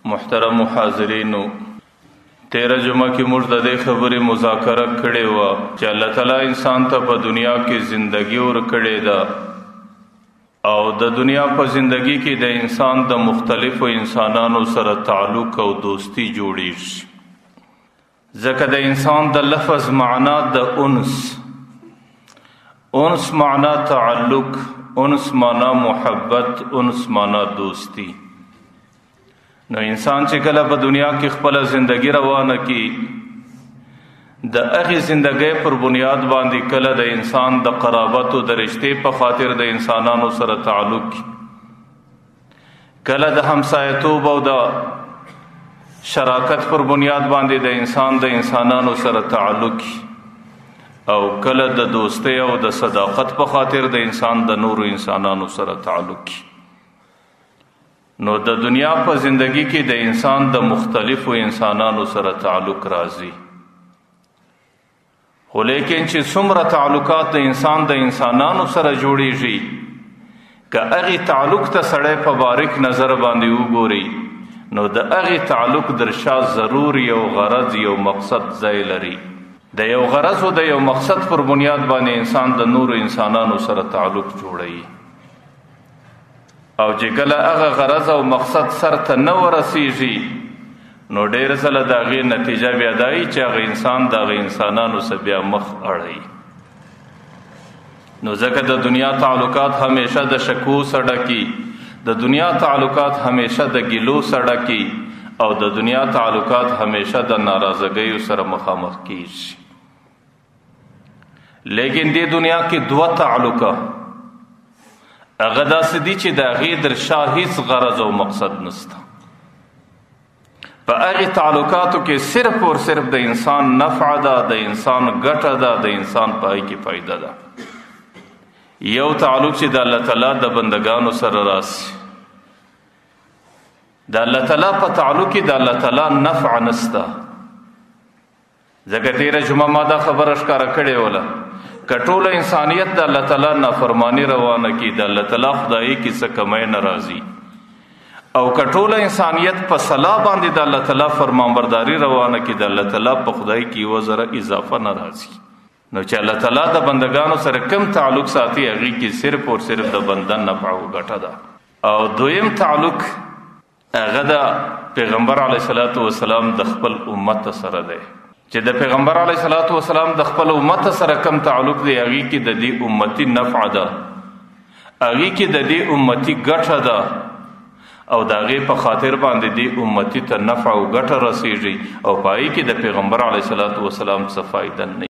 محترم حاضرینو، تیرہ جمعہ کی موږ د دې خبرې مذاکره کړې وه چې الله تعالی انسان ته په دنیا کې زندگی ورکړې ده او د دنیا په زندگی کې د انسان د مختلفو انسانانو سره تعلق او دوستی جوړیږي. ځکه د انسان د لفظ معنا د انس معنا تعلق، انس معنا محبت، انس معنا دوستی. نو انسان چې کله په دنیا کې خپل زندگی روانه کی د هغې زندگی پر بنیاد باندې کله د انسان د قرابت او د رشتې په خاطر د انسانانو سره تعلق کی، کله د همسایتوب او د شراکت پر بنیاد باندې د انسان د انسانانو سره تعلق کی، او کله د دوستی او د صداقت په خاطر د انسان د نورو انسانانو سره تعلق کی. نو د دنیا په زندگی کې د انسان د مختلفو انسانانو سره تعلق راځي، خو لیکن چې څومره تعلقات د انسان د انسانانو سره جوړیږي، که هغې تعلق ته سړی په باریک نظر باندې وګوري نو د هغې تعلق در شا ضرور یو غرض یو مقصد ځای لري. د یو غرض او د یو مقصد پر بنیاد باندې انسان د نورو انسانانو سره تعلق جوړوي، او چې کله هغه غرض او مقصد سر ته نه ورسیږي نو ډېر ځله د هغې نتیجه بیا دا وي چې هغه انسان د هغه انسانانو سره بیا مخ اړوي. نو ځکه د دنیا تعلقات همیشه د شکو سره ډکي، د دنیا تعلقات همیشه د ګیلو سره ډکي، او د دنیا تعلقات همیشه د ناراضګیو سره مخامخ کیږي. لیکن دې دنیا کې دوه تعلقه هغه داسې دي چې د هغې در شا هیڅ غرض او مقصد نشته. په هغې تعلقاتو کې صرف اور صرف د انسان نفع ده، د انسان ګټه ده، د انسان په هغې کې فایده ده. یو تعلق چې د الله تعالی د بندگانو سره راسي، د الله تعالی په تعلق کې د الله تعالی نفع نشته. ځکه تیره جمعه ما دا خبره ښکاره کړې وله، که ټوله انسانیت د الله تعالی نافرمانی روانه کی، د الله تعالی خدایي کې څه کمی نه راځي، او که ټوله انسانیت په صلاح باندې د الله تعالی فرمانبرداري روانه کی، د الله تعالی په خدای کې یوه ذره اضافه نه راځي. نو چې الله تعالی د بندگانو سره کم تعلق ساتي هغې کې صرف اور صرف د بنده نفع او ګټه ده. او دویم تعلق هغه د پیغمبر علیه الصلاة والسلام د خپل امت سره دی، چې د پیغمبر علیه الصلاة والسلام د خپل امت سره کم تعلق دی هغې کې د دې امتي نفع ده، هغې کې د دې امتي ګټه ده، او د هغې په خاطر باندې دې امتي ته نفع او ګټه رسیږي، او په هغې کې د پیغمبر علیه الصلاة والسلام څه فایده نه